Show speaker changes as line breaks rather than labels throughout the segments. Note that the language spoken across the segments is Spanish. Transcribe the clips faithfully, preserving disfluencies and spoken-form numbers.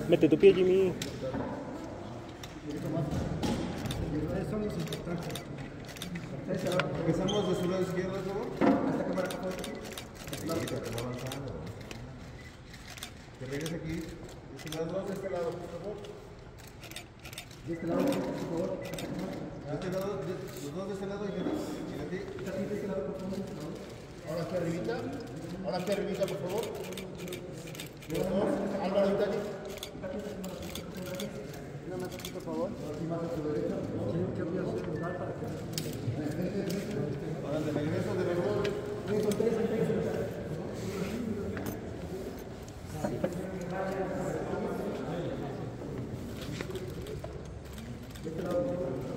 Mete tu pie, Jimmy.
Son los importantes. Empezamos de su lado izquierdo, por favor. Hasta cámara, por favor. Que regrese aquí. De su lado, de este lado, por favor. De este lado, por favor. De este lado, de, los dos de este lado y de aquí. De este lado, por favor. Ahora aquí arribita. Ahora aquí arribita, por favor. Los dos. Álvaro, Itali. Nada más aquí, por favor. Aquí más a su derecha. Tengo que abrir el lugar para que... Ahora de regreso, de regreso. Eso, tres, tres, de este lado.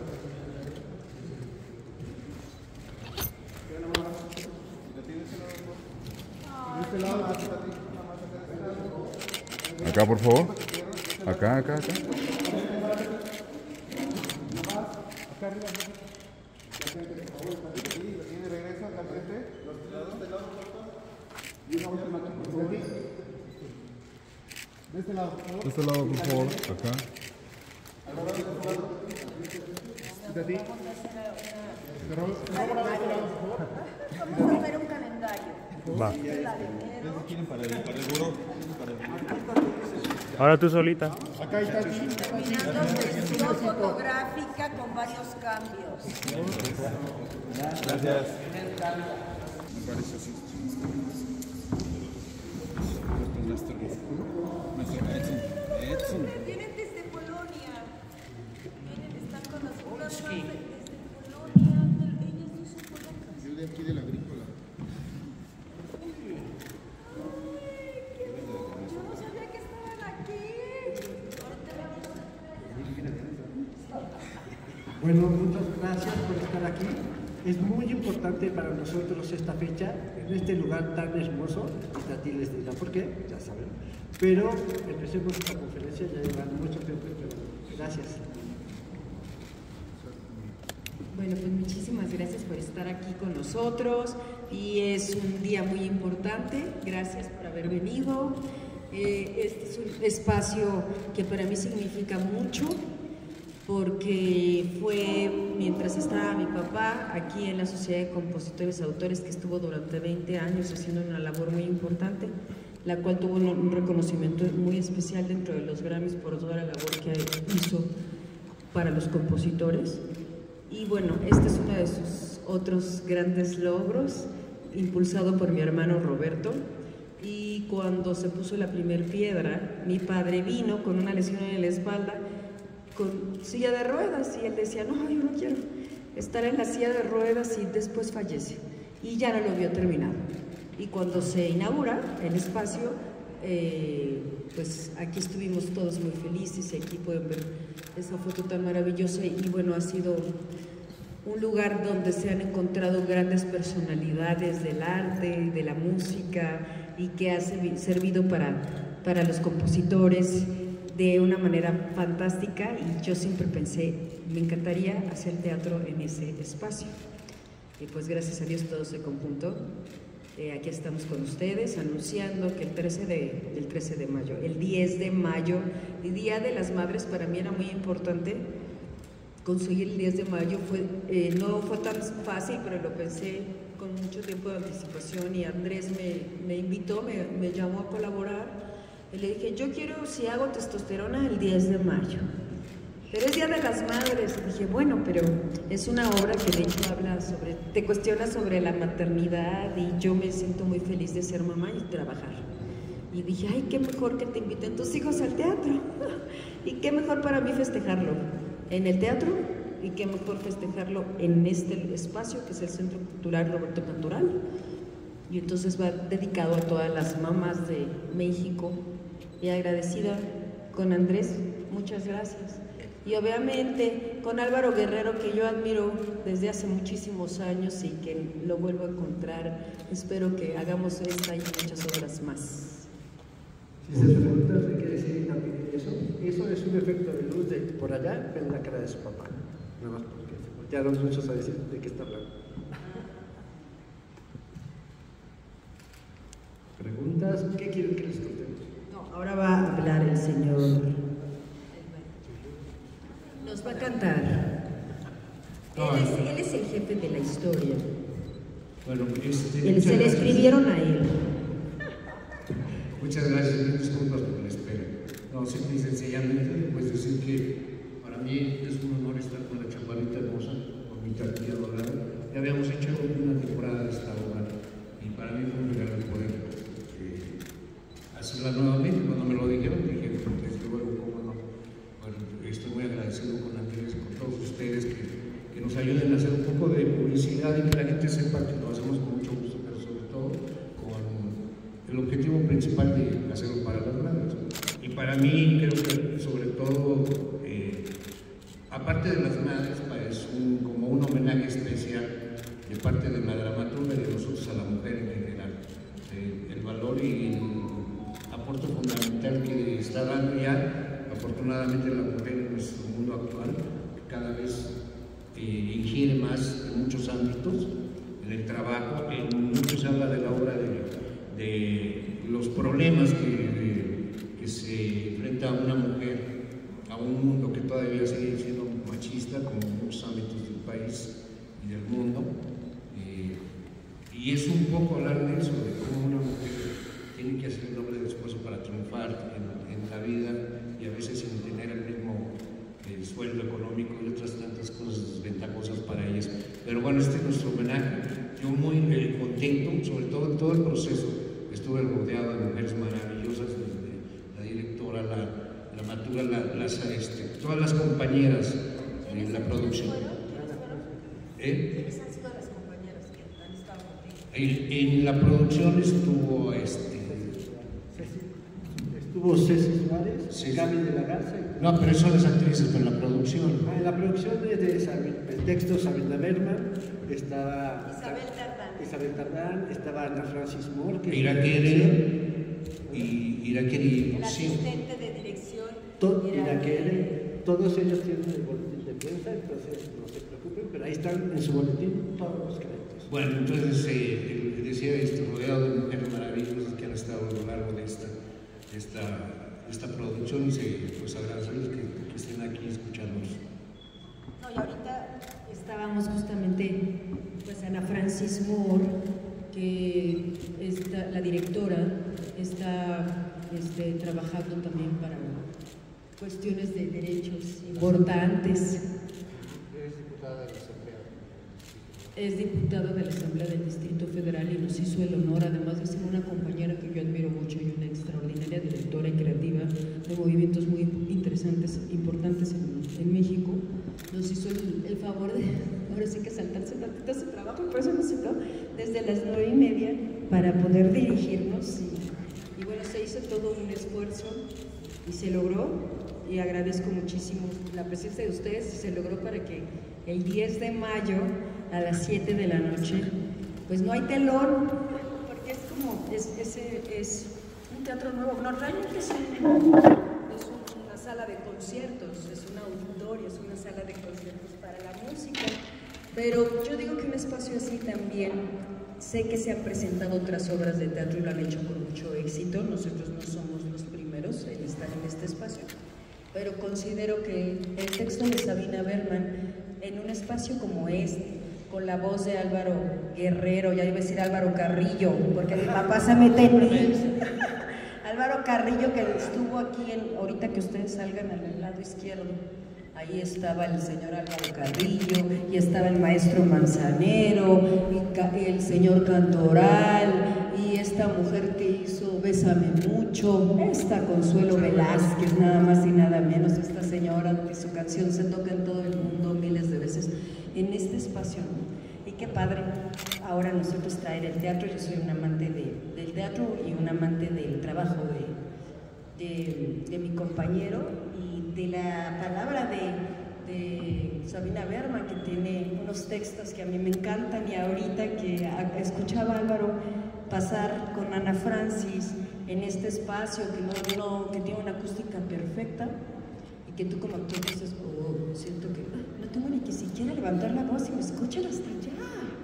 De este lado.
Acá, por favor. Acá, acá, acá.
Acá arriba. Y de regreso acá frente. Los lados del lado corto. Y una última aquí, por favor. De este lado, por favor.
De este lado, por favor. Acá.
Alvarado, de este lado. De ti.
Vamos a hacer un calendario.
Va.
¿Quieren para el, para el buró? Para el...
Ahora tú solita.
Acá está aquí.
Terminando sesión fotográfica con varios cambios.
Gracias.
Me parece así. Nuestro, nuestro Edson. Edson.
Vienen desde Polonia. Vienen, están con las unas desde Polonia. Ellos no son polacas.
Yo de aquí de la agrícola.
Yo no sabía que estaban aquí.
Bueno, muchas gracias por estar aquí. Es muy importante para nosotros esta fecha, en este lugar tan hermoso. Y Tati les dirá por qué, ya saben. Pero empecemos esta conferencia, ya llevan mucho tiempo, pero gracias.
Bueno, pues muchísimas gracias por estar aquí con nosotros y es un día muy importante. Gracias por haber venido. Eh, este es un espacio que para mí significa mucho, porque fue mientras estaba mi papá aquí en la Sociedad de Compositores y Autores, que estuvo durante veinte años haciendo una labor muy importante, la cual tuvo un reconocimiento muy especial dentro de los Grammys por toda la labor que hizo para los compositores. Y bueno, este es uno de sus otros grandes logros, impulsado por mi hermano Roberto. Y cuando se puso la primer piedra, mi padre vino con una lesión en la espalda, con silla de ruedas, y él decía, no, yo no quiero estar en la silla de ruedas, y después fallece y ya no lo vio terminado. Y cuando se inaugura el espacio, eh, pues aquí estuvimos todos muy felices, y aquí pueden ver esa foto tan maravillosa. Y bueno, ha sido un lugar donde se han encontrado grandes personalidades del arte, de la música, y que ha servido para, para los compositores de una manera fantástica. Y yo siempre pensé, me encantaría hacer teatro en ese espacio. Y pues gracias a Dios todo se conjuntó. Eh, aquí estamos con ustedes anunciando que el trece de, el trece de mayo, el diez de mayo, el Día de las Madres, para mí era muy importante conseguir el diez de mayo. Fue, eh, no fue tan fácil, pero lo pensé con mucho tiempo de anticipación, y Andrés me, me invitó, me, me llamó a colaborar, y le dije, yo quiero, si hago testosterona, el diez de mayo. Pero es Día de las Madres. Y dije, bueno, pero es una obra que de hecho habla sobre, te cuestiona sobre la maternidad, y yo me siento muy feliz de ser mamá y trabajar. Y dije, ay, qué mejor que te inviten tus hijos al teatro. Y qué mejor para mí festejarlo en el teatro, y qué mejor festejarlo en este espacio que es el Centro Cultural Roberto Cantoral. Y entonces va dedicado a todas las mamás de México, y agradecida con Andrés, muchas gracias. Y obviamente con Álvaro Guerrero, que yo admiro desde hace muchísimos años y que lo vuelvo a encontrar. Espero que hagamos esta y muchas obras más.
Si se preguntan de qué decir también eso, eso es un efecto de luz de por allá, ven la cara de su papá. Nada más porque se voltearon muchos a decir de qué está hablando. ¿Preguntas? ¿Qué quieren que les contemos?
No, ahora va a hablar el señor
No,
Él es, él es el jefe de la historia.
bueno, este,
Él,
muchas
se le
gracias.
escribieron a él.
Muchas gracias, mil disculpas por la espera. No, simple y sencillamente, pues decir que para mí es un honor estar con la chaparrita hermosa, con mi tartilla dorada. Ya habíamos hecho una temporada de esta obra y para mí fue un regalo poder eh, hacerla nuevamente. Cuando me lo dijeron, dije, desde luego, cómo no. Bueno, estoy muy agradecido con Ángeles y con todos ustedes que, que nos ayuden a hacer un poco de publicidad y que la gente sepa que lo hacemos con mucho gusto, pero sobre todo con el objetivo principal de hacerlo para las madres. Y para mí, creo que sobre todo, eh, aparte de las madres, es un, como un homenaje especial de parte de la dramaturga y de nosotros a la mujer en general. Eh, el valor y el aporte fundamental que está dando ya, afortunadamente, la mujer en nuestro mundo actual, que cada vez eh, ingiere más en muchos ámbitos, en el trabajo, en mucho se habla de la obra de, de los problemas que, de, que se enfrenta una mujer a un mundo que todavía sigue siendo machista, como en muchos ámbitos del país y del mundo. Eh, y es un poco hablar de eso, de cómo una mujer tiene que hacer el doble de esfuerzo para triunfar en, en la vida y a veces sin tener el mismo eh, sueldo económico y otras tantas cosas desventajosas para ellas. Pero bueno, este es nuestro homenaje. Yo muy eh, contento, sobre todo en todo el proceso. Estuve rodeado de mujeres maravillosas, desde la directora, la dramaturga, la, las, este, todas las compañeras de la producción. ¿Eh?
¿Quiénes han sido las compañeras que han estado contigo?
En, en la producción estuvo este.
Estuvo Ceci Suárez,
Sí.
Gaby de la Garza. Y...
No, pero son las actrices, pero en la producción.
Ah, en la producción es de Sabina, el texto Sabina Berman, estaba
Isabel Tardán.
Isabel Tardán, estaba Ana Francis Moore, que
Iraquere y Iraquere
El
sí.
asistente de dirección.
To-
era-
Iraquere, todos ellos tienen el boletín de prensa, entonces no se preocupen, pero ahí están en su boletín todos los créditos.
Bueno, entonces eh, el- decía esto, rodeado de mujeres maravillosas que han estado a lo largo de esta, de esta, de esta producción y se, pues agradecerles que, que estén aquí escuchándonos.
No, y ahorita
Estábamos justamente, pues Ana Francis Moore, que está, la directora, está este, trabajando también para cuestiones de derechos importantes.
Es diputada de la Asamblea.
Es diputada de la Asamblea del Distrito Federal y nos hizo el honor, además de ser una compañera que yo admiro mucho y una extraordinaria directora y creativa de movimientos muy interesantes, importantes en, en México, nos hizo el, el favor de, ahora sí que saltarse tantito su trabajo, por eso nos citó desde las nueve y media para poder dirigirnos y, y bueno, se hizo todo un esfuerzo y se logró. Y agradezco muchísimo la presencia de ustedes y se logró para que el diez de mayo a las siete de la noche, pues no hay telón, porque es como, es, es, es un teatro nuevo, no, realmente es, un, es una sala de conciertos, es un auditorio, es una sala de conciertos para la música, pero yo digo que un espacio así también, sé que se han presentado otras obras de teatro y lo han hecho con mucho éxito, nosotros no somos los primeros en estar en este espacio, pero considero que el texto de Sabina Berman, en un espacio como este, con la voz de Álvaro Guerrero, ya iba a decir Álvaro Carrillo, porque mi papá se mete en mí. Álvaro Carrillo, que estuvo aquí, en, ahorita que ustedes salgan al lado izquierdo, ahí estaba el señor Álvaro Carrillo, y estaba el maestro Manzanero, y ca el señor Cantoral, y esta mujer que hizo Bésame Mucho, esta Consuelo Velázquez, nada más y nada menos, esta señora que su canción se toca en todo el mundo miles de veces, en este espacio. Y qué padre ahora nosotros traer el teatro. Yo soy un amante de, del teatro y un amante del trabajo de, de, de mi compañero y de la palabra de, de Sabina Berman, que tiene unos textos que a mí me encantan, y ahorita que a, escuchaba a Álvaro pasar con Ana Francis en este espacio que, no, no, que tiene una acústica perfecta y que tú como actor dices, oh, siento que no tengo ni que siquiera levantar la voz y me escuchan hasta allá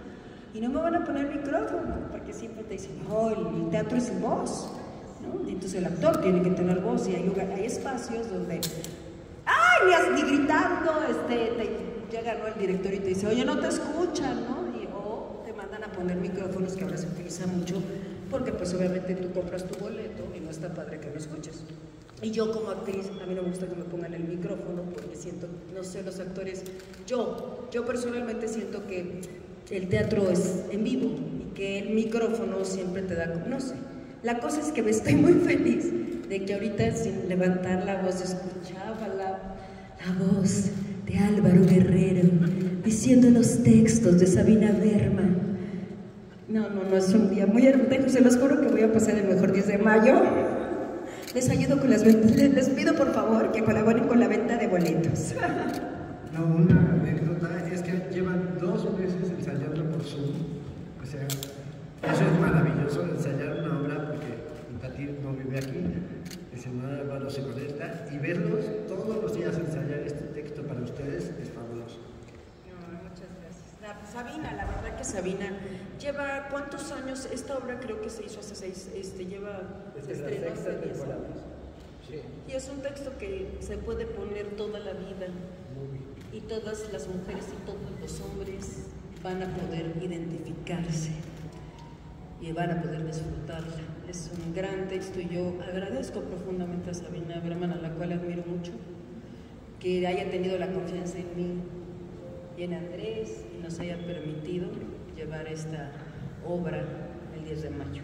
y no me van a poner micrófono, porque siempre te dicen, oh, el teatro es sin voz, ¿no? Y entonces el actor tiene que tener voz y hay, lugar, hay espacios donde ¡ay! Ni, ni gritando, este, te, llega, ¿no?, el director y te dice, oye, no te escuchan, ¿no? Y, o te mandan a poner micrófonos, que ahora se utiliza mucho, porque pues obviamente tú compras tu boleto y no está padre que lo escuches. Y yo como actriz, a mí no me gusta que me pongan el micrófono, porque siento, no sé, los actores, yo, yo personalmente siento que el teatro es en vivo y que el micrófono siempre te da, no sé. La cosa es que me estoy muy feliz de que ahorita, sin levantar la voz, escuchaba la, la voz de Álvaro Guerrero diciendo los textos de Sabina Berman. No, no, no, es un día muy hermoso, se los juro que voy a pasar el mejor diez de mayo. Les ayudo con las ventas, les pido por favor que colaboren con la venta de boletos.
No, una anécdota es que llevan dos meses ensayando por Zoom. O sea, eso es maravilloso, ensayar una obra, porque Tati no vive aquí, el señor Álvaro se conecta, y verlos todos los días ensayar este texto para ustedes es fabuloso.
No, muchas gracias. La, Sabina, la verdad que Sabina lleva ¿cuántos años? Esta obra creo que se hizo hace seis, este, lleva, se estrenó hace diez años.
Sí.
Y es un texto que se puede poner toda la vida, y todas las mujeres y todos los hombres van a poder identificarse y van a poder disfrutarla. Es un gran texto y yo agradezco profundamente a Sabina Berman, a la cual admiro mucho, que haya tenido la confianza en mí y en Andrés y nos haya permitido llevar esta obra el diez de mayo.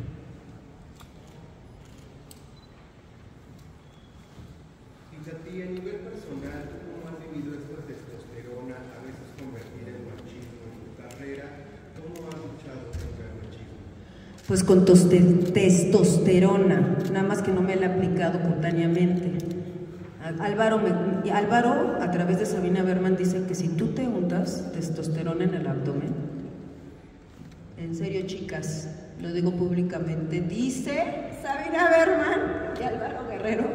Y a ti, a nivel personal, ¿cómo has vivido esta testosterona a veces convertida en machismo en tu carrera? ¿Cómo has luchado contra el machismo?
Pues con toste- testosterona, nada más que no me la he aplicado cutáneamente. Álvaro, me, Álvaro, a través de Sabina Berman, dice que si tú te untas testosterona en el abdomen, en serio, chicas, lo digo públicamente, dice Sabina Berman y Álvaro Guerrero,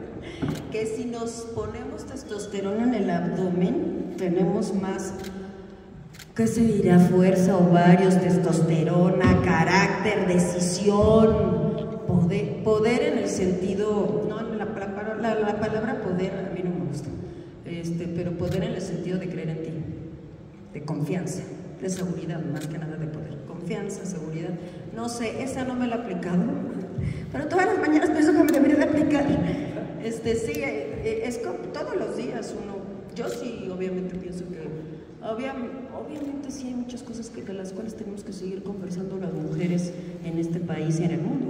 que si nos ponemos testosterona en el abdomen, tenemos más, ¿qué se dirá? Fuerza, ovarios, testosterona, carácter, decisión, poder, poder en el sentido, no, la, la, la, la palabra poder a mí no me gusta, este, pero poder en el sentido de creer en ti, de confianza, de seguridad, más que nada de poder, confianza, seguridad, no sé, esa no me la he aplicado, pero todas las mañanas pienso que me debería de aplicar. Este, sí, es como todos los días uno, yo sí obviamente pienso que, obvia, obviamente sí hay muchas cosas que, de las cuales tenemos que seguir conversando las mujeres en este país y en el mundo,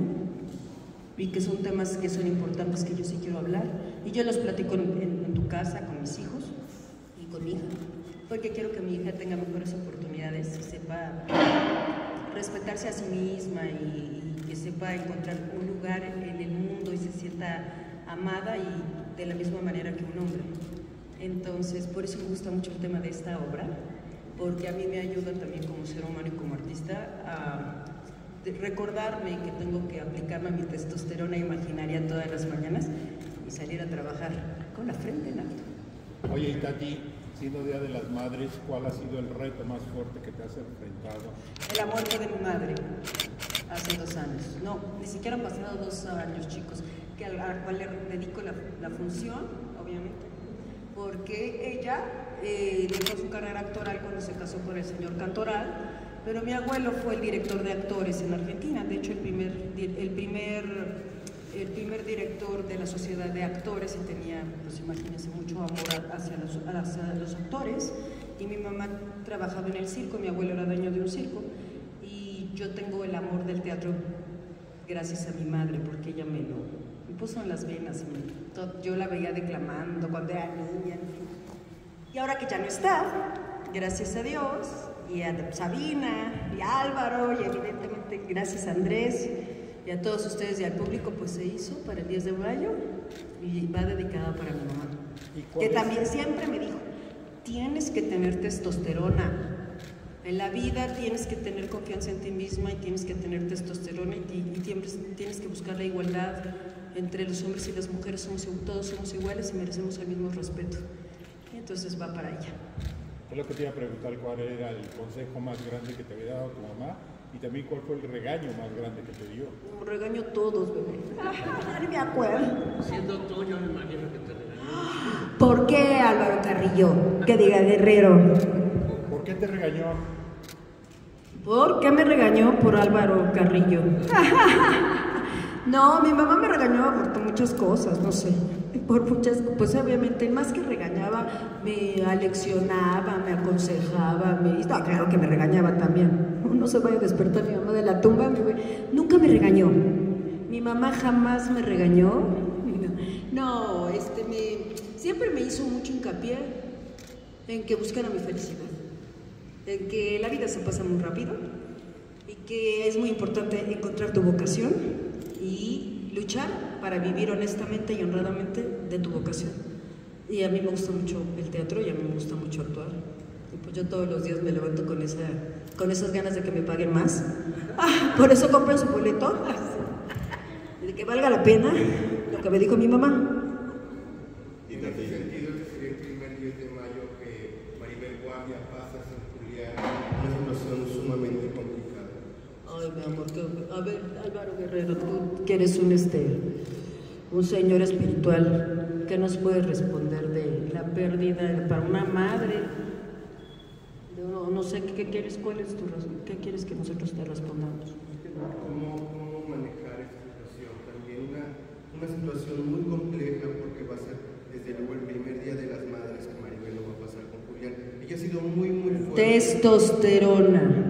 y que son temas que son importantes que yo sí quiero hablar, y yo los platico en, en, en tu casa, con mis hijos y con mi hija, porque quiero que mi hija tenga mejores oportunidades y sepa respetarse a sí misma y, y que sepa encontrar un lugar en el mundo y se sienta amada y de la misma manera que un hombre. Entonces, por eso me gusta mucho el tema de esta obra, porque a mí me ayuda también como ser humano y como artista a recordarme que tengo que aplicarme a mi testosterona imaginaria todas las mañanas y salir a trabajar con la frente en alto.
Oye, y Tati, siendo Día de las Madres, ¿cuál ha sido el reto más fuerte que te has enfrentado?
La muerte de mi madre, hace dos años. No, ni siquiera han pasado dos años, chicos, que al, al cual le dedico la, la función, obviamente, porque ella eh, dejó su carrera actoral cuando se casó con el señor Cantoral, pero mi abuelo fue el director de actores en Argentina, de hecho el primer, el primer, el primer director de la sociedad de actores, y tenía, pues imagínense, mucho amor hacia los, hacia los actores, y mi mamá trabajaba en el circo, mi abuelo era dueño de un circo, y yo tengo el amor del teatro gracias a mi madre, porque ella me lo me puso en las venas, y me, todo, yo la veía declamando cuando era niña, en fin. Y ahora que ya no está, gracias a Dios, y a Sabina, y a Álvaro, y evidentemente gracias a Andrés, y a todos ustedes y al público, pues se hizo para el diez de mayo, y va dedicada para mi mamá, que también siempre me dijo, tienes que tener testosterona, en la vida tienes que tener confianza en ti misma, y tienes que tener testosterona, y, y tienes, tienes que buscar la igualdad entre los hombres y las mujeres, somos, todos somos iguales y merecemos el mismo respeto, y entonces va para ella.
Es lo que te iba a preguntar, ¿cuál era el consejo más grande que te había dado tu mamá? Y también, ¿cuál fue el regaño más grande que te dio?
Un regaño todos, bebé. Ay, me acuerdo.
Siendo tú, yo me imagino que te regañó.
¿Por qué Álvaro Carrillo? Que diga Guerrero.
¿Por qué te regañó?
¿Por qué me regañó por Álvaro Carrillo? No, mi mamá me regañaba por muchas cosas, no sé. Por muchas, pues obviamente, más que regañaba, me aleccionaba, me aconsejaba, me... No, claro que me regañaba también. No se vaya a despertar mi mamá de la tumba, mi güey. Nunca me regañó. Mi mamá jamás me regañó. No, este, me... siempre me hizo mucho hincapié en que buscara mi felicidad. En que la vida se pasa muy rápido y que es muy importante encontrar tu vocación y luchar para vivir honestamente y honradamente de tu vocación. Y a mí me gusta mucho el teatro y a mí me gusta mucho actuar. Y pues yo todos los días me levanto con, esa, con esas ganas de que me paguen más. Ah, por eso compro su boleto, de que valga la pena lo que me dijo mi mamá.
Y en ese sentido, este sería el primer diez de mayo que Maribel Guardia pasa a San Julián, una situación sumamente complicada.
Ay, mi amor, que, a ver, Álvaro Guerrero, tú que eres un, este, un señor espiritual, ¿qué nos puedes responder de la pérdida para una madre? No, no sé, ¿qué quieres, cuál es tu razón? ¿Qué quieres que nosotros te respondamos?
¿Cómo, cómo manejar esta situación? También una, una situación muy compleja porque va a ser, desde luego, el primer día de las madres que Maribel lo va a pasar con Julián. Ella ha sido muy, muy fuerte.
Testosterona.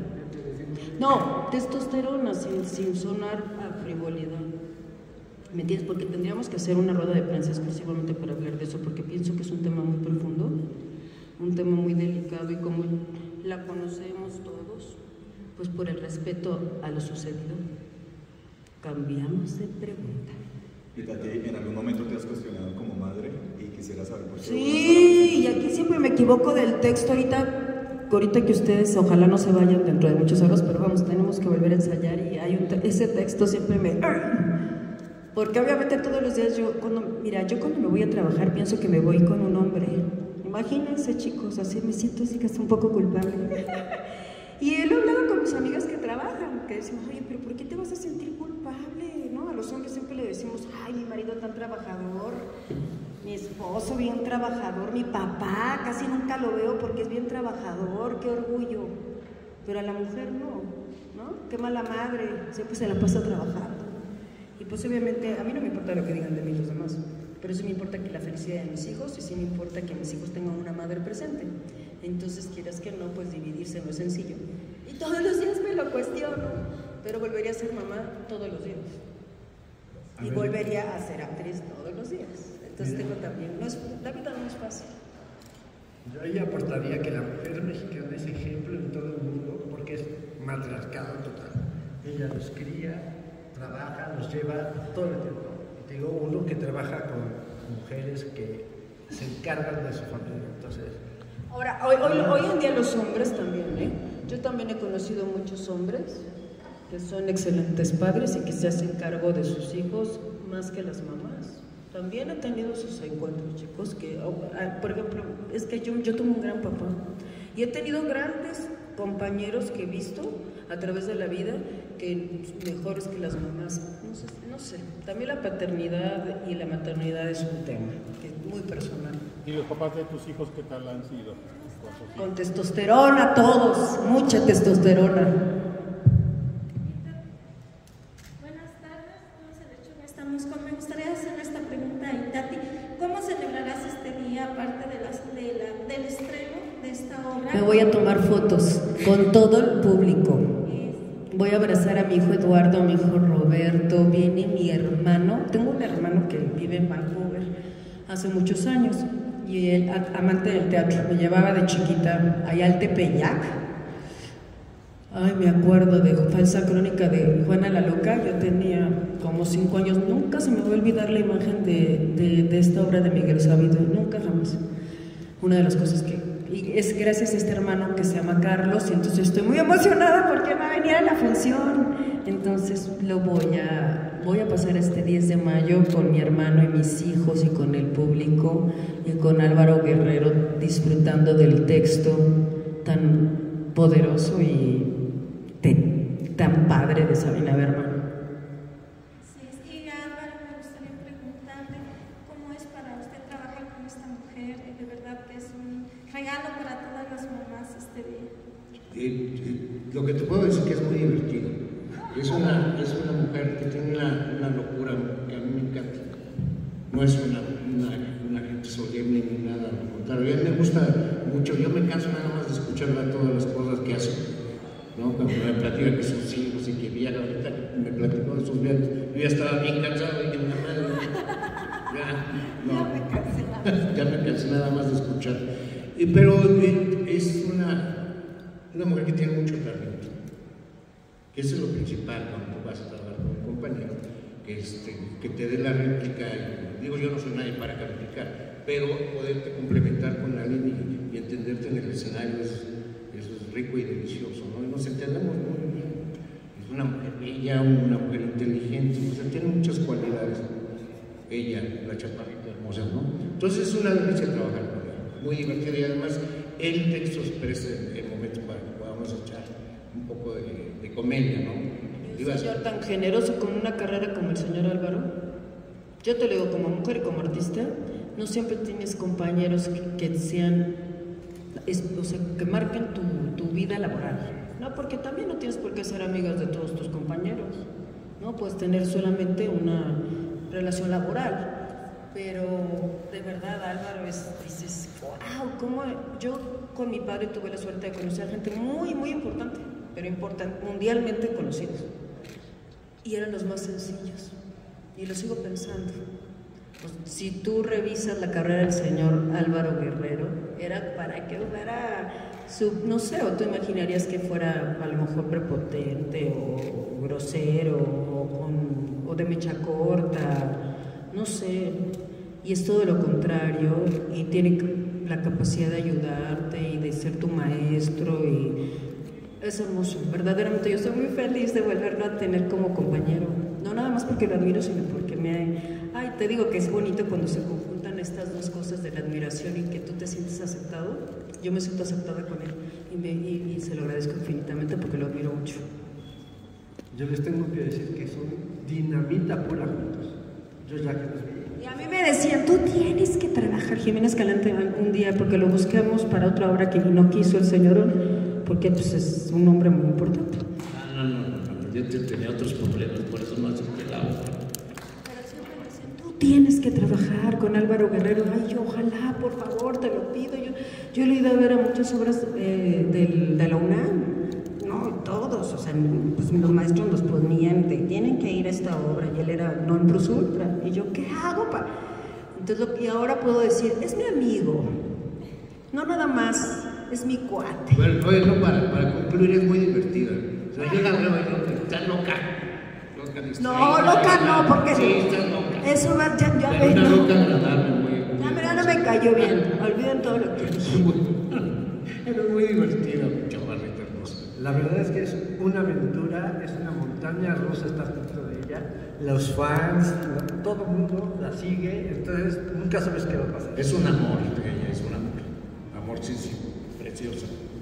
No, testosterona, sin, sin sonar a frivolidad. ¿Me entiendes? Porque tendríamos que hacer una rueda de prensa exclusivamente para hablar de eso, porque pienso que es un tema muy profundo, un tema muy delicado, y como la conocemos todos, pues por el respeto a lo sucedido, cambiamos de pregunta.
Y Tati, ¿en algún momento te has cuestionado como madre y quisiera saber por qué?
Sí, y aquí siempre me equivoco del texto ahorita. Ahorita que ustedes ojalá no se vayan dentro de muchos años, pero vamos, tenemos que volver a ensayar y hay un te ese texto siempre me... Porque obviamente todos los días yo, cuando, mira, yo cuando me voy a trabajar pienso que me voy con un hombre. Imagínense, chicos, así me siento así que hasta un poco culpable. Y él hablaba con mis amigas que trabajan, que decimos, oye, pero ¿por qué te vas a sentir culpable? ¿No? A los hombres siempre le decimos, ay, mi marido tan trabajador, mi esposo bien trabajador, mi papá casi nunca lo veo porque es bien trabajador, qué orgullo. Pero a la mujer no, ¿no? Qué mala madre, siempre se la pasa trabajando. Y pues obviamente a mí no me importa lo que digan de mí los demás, pero sí me importa que la felicidad de mis hijos y sí me importa que mis hijos tengan una madre presente. Entonces, quieras que no, pues dividirse no es sencillo. Y todos los días me lo cuestiono, pero volvería a ser mamá todos los días. Y volvería a ser actriz todos los días. Entonces tengo también, no es, la vida no es fácil.
Yo ahí aportaría que la mujer mexicana es ejemplo en todo el mundo porque es matriarcado total. Ella los cría, trabaja, los lleva todo el tiempo. Y tengo uno que trabaja con mujeres que se encargan de su familia. Entonces,
ahora, hoy, hoy, hoy en día los hombres también, ¿eh? Yo también he conocido muchos hombres que son excelentes padres y que se hacen cargo de sus hijos más que las mamás. También he tenido sus encuentros, chicos, que, por ejemplo, es que yo, yo tuve un gran papá y he tenido grandes compañeros que he visto a través de la vida que mejores que las mamás. No sé, no sé. También la paternidad y la maternidad es un tema que es muy personal.
¿Y los papás de tus hijos qué tal han sido? Con,
con testosterona todos, mucha testosterona.
Me gustaría hacer esta pregunta a Tati. ¿Cómo celebrarás este día, aparte de las, de la, del estreno de esta obra?
Me voy a tomar fotos con todo el público. Voy a abrazar a mi hijo Eduardo, a mi hijo Roberto, viene mi hermano. Tengo un hermano que vive en Vancouver hace muchos años y él, amante del teatro, me llevaba de chiquita allá al Tepeyac. Ay, me acuerdo de Falsa Crónica de Juana la Loca. Yo tenía como cinco años. Nunca se me va a olvidar la imagen de, de, de esta obra de Miguel Sabido. Nunca, jamás. Una de las cosas que... Y es gracias a este hermano que se llama Carlos. Y entonces estoy muy emocionada porque va a venir a la función. Entonces lo voy a... Voy a pasar este diez de mayo con mi hermano y mis hijos y con el público. Y con Álvaro Guerrero disfrutando del texto tan poderoso y... tan padre de Sabina Berman.
Sí, y Álvaro, me gustaría preguntarle cómo es para usted
eh, lo que te puedo decir que es muy divertido. Es una, es una mujer que tiene una, una locura que a mí me encanta. No es una, una, una gente solemne ni nada, al contrario. A mí me gusta mucho, yo me canso nada más de escucharla todas las cosas que hace, ¿no? Cuando me platica que sus hijos y que viaja, ahorita me platicó de sus viajes, yo ya estaba bien cansado y dije, mi madre, ya, no, ya me cansé nada más de escuchar. Y, pero eh, es una, una mujer que tiene mucho talento, que eso es lo principal cuando tú vas a trabajar con un compañero, que, este, que te dé la réplica. Y, digo, yo no soy nadie para calificar, pero poderte complementar con alguien y, y entenderte en el escenario es, eso es rico y delicioso, ¿no? Y nos entendemos muy bien. Es una mujer bella, una mujer inteligente, o sea, tiene muchas cualidades. Ella, la chaparrita hermosa, ¿no? Entonces es una delicia trabajar con ella, muy divertida, y además el texto expresa el momento para que podamos echar un poco de, de comedia, ¿no?
Un señor tan generoso con una carrera como el señor Álvaro, yo te lo digo como mujer y como artista, no siempre tienes compañeros que, que sean, es, o sea, que marquen tu, tu vida laboral, ¿no? Porque también no tienes por qué ser amigas de todos tus compañeros, ¿no? Puedes tener solamente una relación laboral, pero de verdad, Álvaro, es, dices, wow, cómo yo con mi padre tuve la suerte de conocer a gente muy, muy importante, pero importante, mundialmente conocidos, y eran los más sencillos, y lo sigo pensando. Pues, si tú revisas la carrera del señor Álvaro Guerrero, era para que fuera, su, no sé, o tú imaginarías que fuera a lo mejor prepotente o grosero o, con, o de mecha corta, no sé, y es todo lo contrario, y tiene la capacidad de ayudarte y de ser tu maestro, y es hermoso, verdaderamente yo estoy muy feliz de volverlo a tener como compañero, no nada más porque lo admiro, sino porque me... Ay, te digo que es bonito cuando se conjuntan estas dos cosas de la admiración y que tú te sientes aceptado. Yo me siento aceptada con él y, me, y, y se lo agradezco infinitamente porque lo admiro mucho.
Yo les tengo que decir que son dinamita pura juntos. Yo ya que los vi.
Y a mí me decían, tú tienes que trabajar, Jimena Escalante, un día, porque lo buscamos para otra obra que no quiso el señor, porque pues, es un hombre muy importante.
Ah, no, no, no, no, yo tenía otros problemas, por eso no acepté la obra.
Tienes que trabajar con Álvaro Guerrero. Ay, yo, ojalá, por favor, te lo pido. Yo, yo he ido a ver a muchas obras eh, del, de la UNAM, no, todos, o sea, pues los maestros nos ponían, de, tienen que ir a esta obra, y él era non plus ultra, y yo, ¿qué hago? Pa? Entonces, lo, y ahora puedo decir, es mi amigo, no nada más, es mi cuate.
Bueno, oye, no, para, para concluir, es muy divertida. O sea, yo la veo y yo, está loca.
No, loca no, porque
sí, estás loca.
Eso va, ya, ya
ves,
una
¿no? Loca agradable, muy, muy
ya, mira, no me cayó bien, olviden todo lo que dije.
Era muy divertida, chaparrita hermosa.
La verdad es que es una aventura, es una montaña rusa estar dentro de ella. Los fans, todo el mundo la sigue, entonces nunca sabes qué va a pasar.
Es un amor, ella es un amor, amorcísimo, preciosa.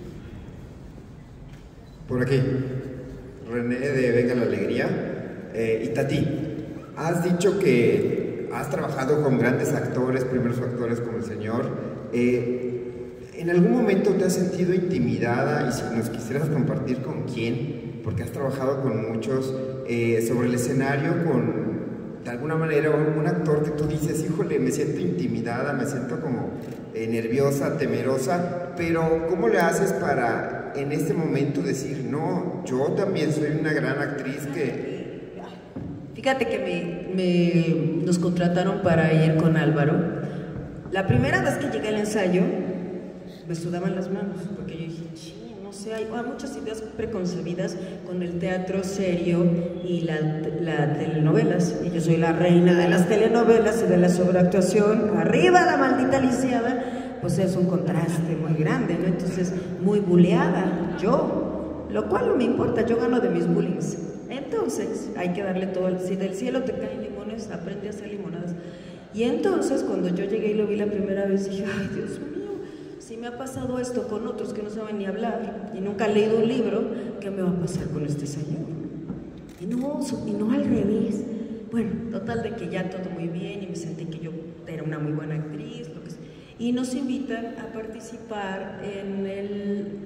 Por aquí, René de Venga la Alegría. Eh, y Tati, has dicho que has trabajado con grandes actores, primeros actores como el señor. Eh, ¿En algún momento te has sentido intimidada? Y si nos quisieras compartir con quién, porque has trabajado con muchos, eh, sobre el escenario, con de alguna manera un, un actor que tú dices, híjole, me siento intimidada, me siento como eh, nerviosa, temerosa, pero ¿cómo le haces para en este momento decir, no, yo también soy una gran actriz que...
Fíjate que me, me, nos contrataron para ir con Álvaro. La primera vez que llegué al ensayo, me sudaban las manos, porque yo dije, sí, no sé, hay, hay muchas ideas preconcebidas con el teatro serio y las la telenovelas. Y yo soy la reina de las telenovelas y de la sobreactuación. Arriba la maldita lisiada, pues es un contraste muy grande, ¿no? Entonces, muy buleada, yo, lo cual no me importa, yo gano de mis bullings. Entonces, hay que darle todo, si del cielo te caen limones, aprende a hacer limonadas. Y entonces, cuando yo llegué y lo vi la primera vez, dije, ay, Dios mío, si me ha pasado esto con otros que no saben ni hablar y nunca han leído un libro, ¿qué me va a pasar con este señor? Y no, y no al revés. Bueno, total de que ya todo muy bien y me sentí que yo era una muy buena actriz, lo que sea. Y nos invitan a participar en, el, en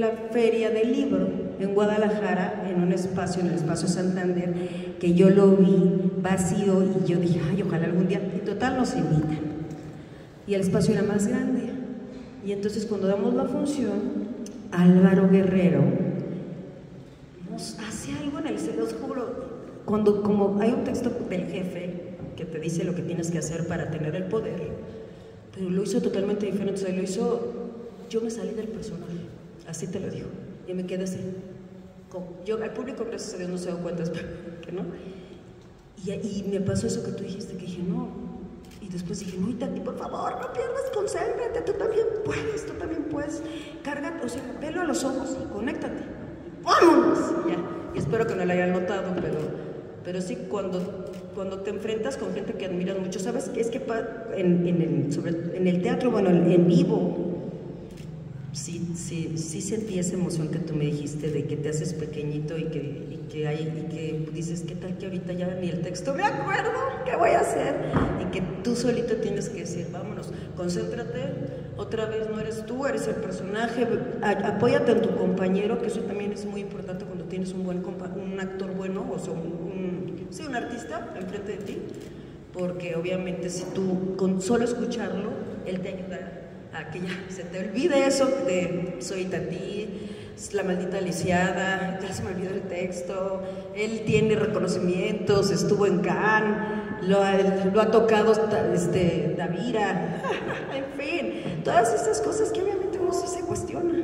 la feria del libro en Guadalajara, en un espacio, en el espacio Santander, que yo lo vi vacío y yo dije, ay, ojalá algún día, y total nos invitan. Y el espacio era más grande. Y entonces cuando damos la función, Álvaro Guerrero nos hace algo en el cerebro, os juro, cuando como hay un texto del jefe que te dice lo que tienes que hacer para tener el poder, pero lo hizo totalmente diferente, o sea, lo hizo, yo me salí del personaje, así te lo digo, y me quedé así. Como, yo, al público, gracias a Dios, no se dio cuenta, espero que no. Y, y me pasó eso que tú dijiste, que dije, no. Y después dije, no, Tati, por favor, no pierdas, concéntrate, tú también puedes, tú también puedes. Cárgate, o sea, velo a los ojos y conéctate. ¡Vámonos! Ya. Y espero que no lo hayan notado, pero, pero sí, cuando, cuando te enfrentas con gente que admiras mucho, ¿sabes? Es que en, en, el, sobre, en el teatro, bueno, en vivo, sí, sí, sí sentí esa emoción que tú me dijiste de que te haces pequeñito y que, y que, hay, y que dices, ¿qué tal que ahorita ya ni el texto me acuerdo? ¿Qué voy a hacer? Y que tú solito tienes que decir, vámonos, concéntrate, otra vez no eres tú, eres el personaje, apóyate en tu compañero, que eso también es muy importante cuando tienes un buen un actor bueno, o sea, un, un, sí, un artista enfrente de ti, porque obviamente si tú con solo escucharlo, él te ayuda a que ya se te olvide eso de soy Tati, la maldita lisiada, ya se me olvidó el texto, él tiene reconocimientos, estuvo en Cannes, lo ha, lo ha tocado este, Davira, en fin, todas esas cosas que obviamente uno sí se cuestiona.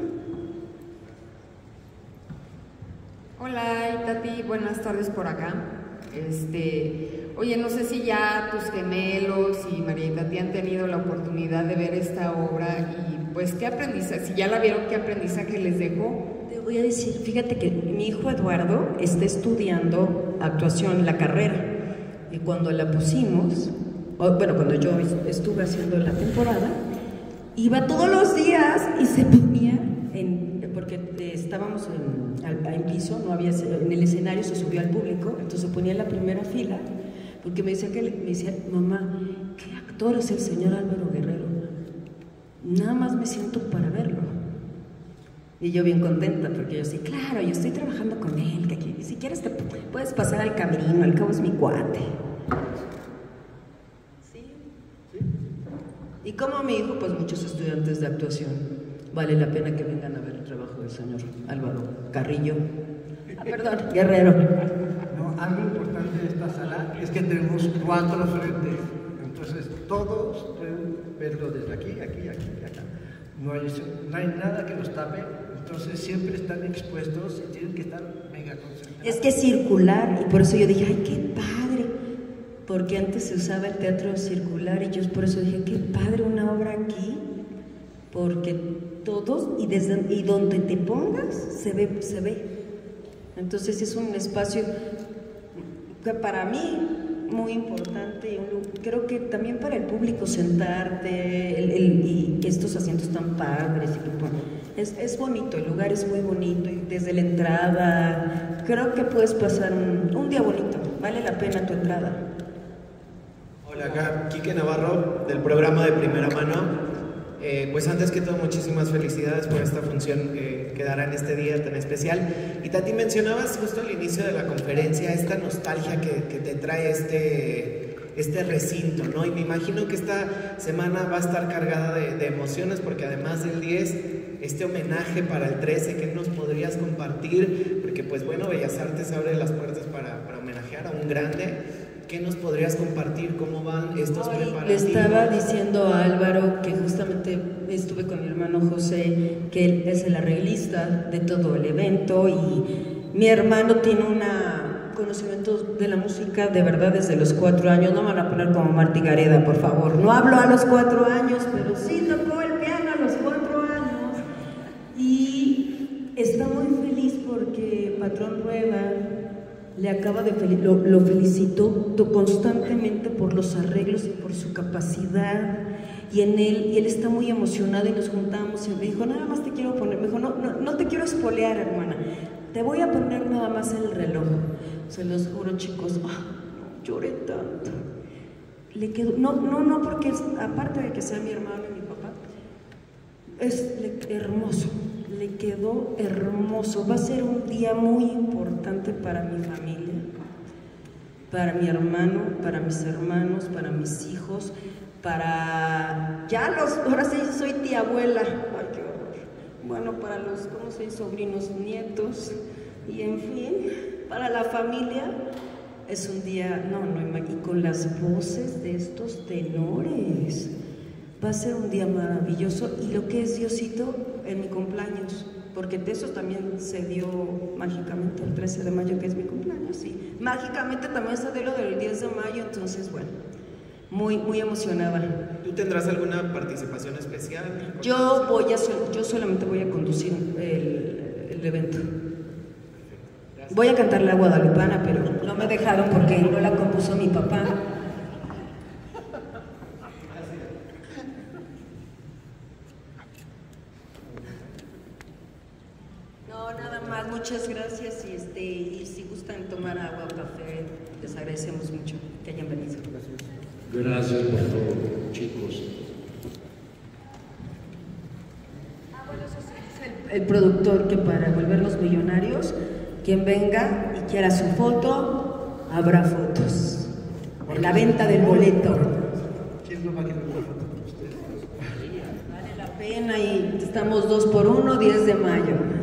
Hola, Tati, buenas tardes por acá. Este, oye, no sé si ya tus gemelos y María Tati han tenido la oportunidad de ver esta obra y pues qué aprendizaje, si ya la vieron, qué aprendizaje les dejó.
Te voy a decir, fíjate que mi hijo Eduardo está estudiando actuación, la carrera, y cuando la pusimos, o, bueno, cuando yo estuve haciendo la temporada, iba todos los días y se ponía en, porque estábamos en, en piso, no había, en el escenario se subió al público, entonces se ponía en la primera fila, porque me decía, que, me decía, mamá, ¿qué actor es el señor Álvaro Guerrero? Nada más me siento para verlo. Y yo bien contenta, porque yo sí, claro, yo estoy trabajando con él, que aquí, si quieres te puedes pasar al camerino, al cabo es mi cuate. Sí, sí. Y como mi hijo, pues muchos estudiantes de actuación, vale la pena que vengan a ver el trabajo del señor Álvaro Carrillo. Ah, perdón, Guerrero.
No, algo importante de esta sala es que tenemos cuatro frentes, entonces todos pueden verlo desde aquí, aquí, aquí y acá. No hay, no hay nada que los tape, entonces siempre están expuestos y tienen que estar mega concentrados.
Es que es circular, y por eso yo dije, ay, qué padre, porque antes se usaba el teatro circular, y yo por eso dije, qué padre una obra aquí, porque todos, y, desde, y donde te pongas, se ve, se ve. Entonces es un espacio que para mí muy importante, y un, creo que también para el público sentarte, el, el, y estos asientos tan padres, y que, bueno, es, es bonito, el lugar es muy bonito, y desde la entrada, creo que puedes pasar un, un día bonito, vale la pena tu entrada.
Hola, acá Quique Navarro, del programa de Primera Mano. Eh, pues antes que todo, muchísimas felicidades por esta función eh, que dará en este día tan especial. Y Tati, mencionabas justo al inicio de la conferencia esta nostalgia que, que te trae este, este recinto, ¿no? Y me imagino que esta semana va a estar cargada de, de emociones, porque además del diez, este homenaje para el trece, ¿qué nos podrías compartir? Porque pues bueno, Bellas Artes abre las puertas para, para homenajear a un grande. ¿Qué nos podrías compartir? ¿Cómo van estos
Ay,
preparativos?
Le estaba diciendo a Álvaro, que justamente estuve con mi hermano José, que él es el arreglista de todo el evento, y mi hermano tiene un conocimiento de la música de verdad desde los cuatro años. No me van a poner como Martí Gareda, por favor. No hablo a los cuatro años, pero sí tocó el piano a los cuatro años. Y está muy feliz porque Patrón Rueda le acaba de fel lo, lo felicitó constantemente por los arreglos y por su capacidad, y en él, y él está muy emocionado, y nos juntamos y me dijo, nada más te quiero poner, me dijo, no, no, no te quiero espolear, hermana, te voy a poner nada más el reloj, se los juro, chicos. Oh, lloré tanto, le quedó, no, no, no, porque es, aparte de que sea mi hermano y mi papá, es le, hermoso, le quedó quedó hermoso. Va a ser un día muy importante para mi familia, para mi hermano, para mis hermanos, para mis hijos, para ya los, ahora sí soy tía abuela, ay qué horror. Bueno, para los, ¿cómo se dice? Sobrinos, nietos, y en fin, para la familia es un día, no, no, y con las voces de estos tenores. Va a ser un día maravilloso, y lo que es Diosito en mi cumpleaños, porque de eso también se dio mágicamente el trece de mayo, que es mi cumpleaños, y mágicamente también se dio lo del diez de mayo, entonces bueno, muy, muy emocionada.
¿Tú tendrás alguna participación especial?
Yo voy a, yo solamente voy a conducir el, el evento. Voy a cantar la guadalupana, pero no me dejaron porque no la compuso mi papá. No, nada más, muchas gracias, y, este, y si gustan tomar agua o café, les agradecemos mucho que hayan venido.
Gracias por todo, chicos.
Ah, bueno, eso sí dice el, el productor, que para volvernos millonarios, quien venga y quiera su foto, habrá fotos. En la venta del boleto.
¿Quién no va a querer una foto con ustedes?
Vale la pena, y estamos dos por uno, diez de mayo.